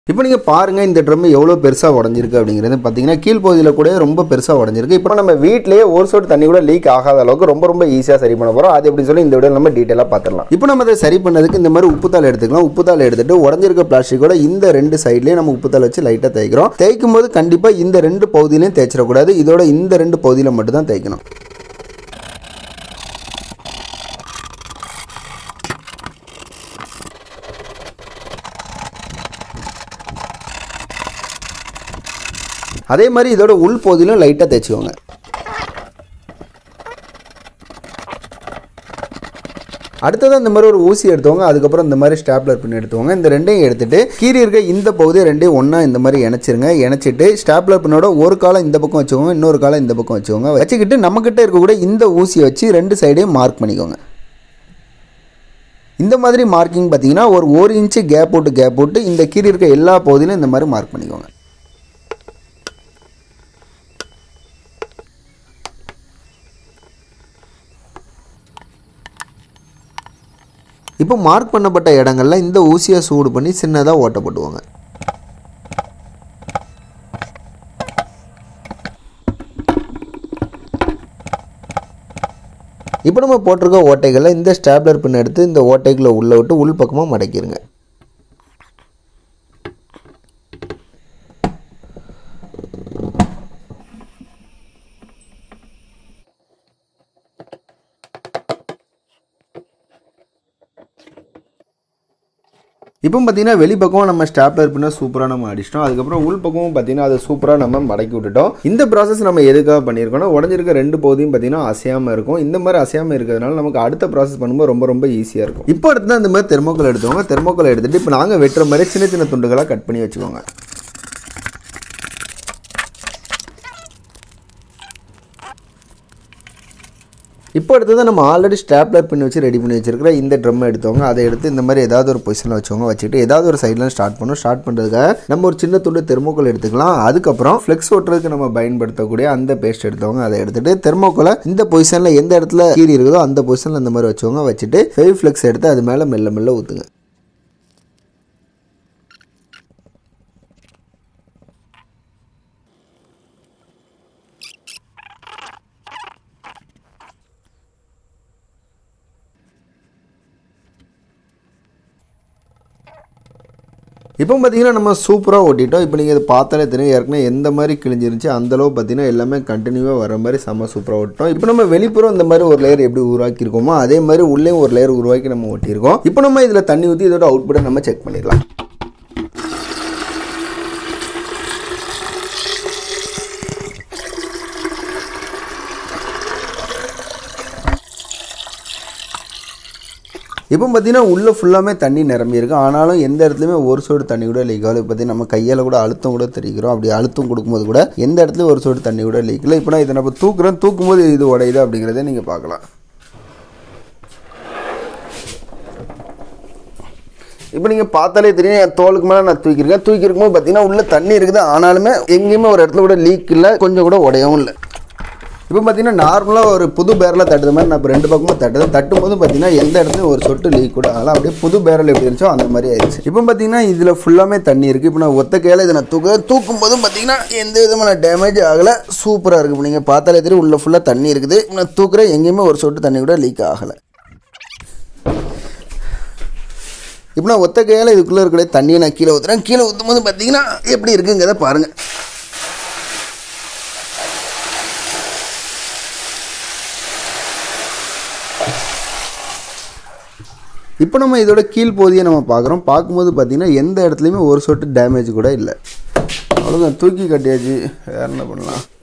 இப்போ நீங்க பாருங்க இந்த ட்ரம் எவ்வளவு பெருசா உடைஞ்சிருக்கு அப்படிங்கிறது பாத்தீங்கன்னா கீழ் பகுதியில கூட ரொம்ப பெருசா உடைஞ்சிருக்கு. இப்போ நம்ம வீட்லயே ஒரு சொட்டு தண்ணி கூட லீக் ஆகாத அளவுக்கு ரொம்ப ஈஸியா சரி பண்ண போறோம். அது எப்படி சொல்லி இந்த வீடியோல நம்ம டீடைலா பாத்துறலாம். இப்போ நம்ம அதை சரி பண்ணதுக்கு இந்த மாதிரி உப்புத்தாள் எடுத்துக்கலாம். உப்புத்தாள் எடுத்துட்டு உடைஞ்சிருக்க பிளாஸ்டிக்கோட இந்த ரெண்டு சைடுலயே நம்ம உப்புத்தாள் வச்சு லைட்டா தேய்க்கிறோம். தேய்க்கும் போது கண்டிப்பா இந்த ரெண்டு பகுதியிலையும் தேய்ச்சிட கூடாது. இதோட இந்த ரெண்டு பகுதியில மட்டும் தான் தேய்க்கணும். அதே மாதிரி இதோட உள் பகுதியிலும் லைட்டா தேய்ச்சுக்கோங்க. அடுத்தது இந்த மாதிரி ஒரு ஊசி எடுத்துவாங்க. அதுக்கப்புறம் இந்த மாதிரி ஸ்டாப்லர் பின் எடுத்துவாங்க. இந்த ரெண்டையும் எடுத்துட்டு கீழே இருக்க இந்த பகுதியை ரெண்டையும் ஒண்ணா இந்த மாதிரி இணைச்சிருங்க. இணைச்சிட்டு ஸ்டாப்லர் பின்னோட ஒரு காலை இந்த பக்கம் வச்சுக்கோங்க, இன்னொரு காலை இந்த பக்கம் வச்சுக்கோங்க. வச்சுக்கிட்டு நம்ம கிட்ட இருக்க கூட இந்த ஊசியை வச்சு ரெண்டு சைடையும் மார்க் பண்ணிக்கோங்க. இந்த மாதிரி மார்க்கிங் பார்த்தீங்கன்னா ஒரு 1 இன்ச்சு கேப் போட்டு இந்த கீழே இருக்க எல்லா பகுதியிலும் இந்த மாதிரி மார்க் பண்ணிக்கோங்க. இப்போ மார்க் பண்ணப்பட்ட இடங்கள்ல இந்த ஊசியை சூடு பண்ணி சின்னதா ஓட்டை போட்டுவாங்க. இப்போ நம்ம போட்டிருக்க ஓட்டைகளை இந்த ஸ்டாப்லர் பின் எடுத்து இந்த ஓட்டைக்குள்ள உள்ள விட்டு உள் பக்கமா மடக்கிடுங்க. இப்போ பார்த்தீங்கன்னா வெளி பக்கம் நம்ம ஸ்டாப்லர் பின்ன சூப்பராக நம்ம அடிச்சிட்டோம். அதுக்கப்புறம் உள் பக்கமும் பார்த்தீங்கன்னா அதை சூப்பராக நம்ம மடக்கி விட்டுட்டோம். இந்த ப்ராசஸ் நம்ம எதுக்காக பண்ணியிருக்கோம்னா உடஞ்சிருக்க ரெண்டு பகுதியும் பார்த்தீங்கன்னா அசையாமல் இருக்கும். இந்த மாதிரி அசையாமல் இருக்கிறதுனால நமக்கு அடுத்த ப்ராசஸ் பண்ணும்போது ரொம்ப ஈஸியாக இருக்கும். இப்போ அடுத்து தான் இந்த மாதிரி தெர்மோக்கோல் எடுத்துவாங்க. தெர்மோக்கோல் எடுத்துட்டு இப்போ நாங்கள் வெட்டுற மாதிரி சின்ன சின்ன துண்டுகளாக கட் பண்ணி வச்சுக்கோங்க. இப்போ அடுத்தது நம்ம ஆல்ரெடி ஸ்டாப்லர் பின் வச்சு ரெடி பண்ணி வச்சிருக்கிற இந்த ட்ரம் எடுத்தவங்க அதை எடுத்து இந்த மாதிரி ஏதாவது ஒரு பொசிஷனில் வச்சுக்கோங்க. வச்சுட்டு ஏதாவது ஒரு சைடில் ஸ்டார்ட் பண்ணுறதுக்காக நம்ம ஒரு சின்ன துண்டு தெர்மோக்கோல் எடுத்துக்கலாம். அதுக்கப்புறம் ஃப்ளெக்ஸ் ஓட்டுறதுக்கு நம்ம பயன்படுத்தக்கூடிய அந்த பேஸ்ட் எடுத்தவங்க அதை எடுத்துட்டு தெர்மோக்கோலை இந்த பொசிஷனில் எந்த இடத்துல கீறி இருக்குதோ அந்த பொசிஷனில் இந்த மாதிரி வச்சுக்கோங்க. வச்சுட்டு ஃபெவி ஃப்ளெக்ஸ் எடுத்து அது மேலே மெல்ல மெல்ல ஊற்றுங்க. இப்போ பார்த்தீங்கன்னா நம்ம சூப்பராக ஓட்டிட்டோம். இப்போ நீங்கள் இதை பார்த்தாலே தெரியும் ஏற்கனவே எந்த மாதிரி கிழிஞ்சிருந்துச்சு அந்தளவு பார்த்தீங்கன்னா எல்லாமே கண்டினியூவாக வர மாதிரி செம்ம சூப்பராக ஓட்டிட்டோம். இப்போ நம்ம வெளிப்புறம் இந்த மாதிரி ஒரு லேயர் எப்படி உருவாக்கியிருக்கோமோ அதே மாதிரி உள்ளே ஒரு லேயர் உருவாக்கி நம்ம ஓட்டியிருக்கோம். இப்போ நம்ம இதில் தண்ணி ஊற்றி இதோட அவுட்புட்டை நம்ம செக் பண்ணிடலாம். இப்போ பார்த்தீங்கன்னா உள்ளே ஃபுல்லாமே தண்ணி நிரம்பி இருக்கு. ஆனாலும் எந்த இடத்துலையுமே ஒரு சோடு தண்ணி கூட லீக் ஆகல. பார்த்தீங்கன்னா நம்ம கையால் கூட அழுத்தம் கூட தெரிவிக்கிறோம். அப்படி அழுத்தம் கொடுக்கும்போது கூட எந்த இடத்துலையும் ஒரு சோடு தண்ணி கூட லீக் இல்லை. இப்போ நான் இதை நம்ம தூக்கும்போது இது உடையுது அப்படிங்கிறத நீங்கள் பார்க்கலாம். இப்போ நீங்கள் பார்த்தாலே தெரியும் என் தோலுக்கு மேலே நான் தூக்கியிருக்கும்போது பார்த்தீங்கன்னா உள்ள தண்ணி இருக்குது. ஆனாலுமே எங்கேயுமே ஒரு இடத்துல கூட லீக் இல்லை, கொஞ்சம் கூட உடையவும் இல்லை. இப்போ பார்த்தீங்கன்னா நார்மலாக ஒரு புது பேரலில் தட்டுற மாதிரி நான் இப்போ ரெண்டு பக்கமும் தட்டும்போது பார்த்தீங்கன்னா எந்த இடத்துலையும் ஒரு சொட்டு லீக் கூட ஆகலாம். அப்படியே புது பேரல் எப்படி இருந்துச்சோ அந்த மாதிரி ஆயிடுச்சு. இப்போ பார்த்தீங்கன்னா இதில் ஃபுல்லாமே தண்ணி இருக்குது. இப்போ நான் ஒத்த கையில் இதை நான் தூக்கும் போதும் பார்த்தீங்கன்னா எந்த விதமான டேமேஜ் ஆகலை, சூப்பராக இருக்குது. இப்போ நீங்கள் பார்த்தாலே தெரியும் உள்ள ஃபுல்லாக தண்ணி இருக்குது. நான் தூக்குறேன் எங்கேயுமே ஒரு சொட்டு தண்ணி கூட லீக் ஆகலை. இப்போ நான் ஒத்த கையால் இதுக்குள்ளே இருக்கிற தண்ணியை நான் கீழே ஊற்றுறேன். கீழே ஊற்றும் போது பார்த்தீங்கன்னா எப்படி இருக்குங்கிறத பாருங்கள். இப்போ நம்ம இதோட கீழ் பகுதியை நம்ம பார்க்குறோம். பார்க்கும்போது பார்த்தீங்கன்னா எந்த இடத்துலையுமே ஒரு சொட்டு டேமேஜ் கூட இல்லை. அவ்வளோதான், தூக்கி கட்டியாச்சு. வேறு என்ன பண்ணலாம்.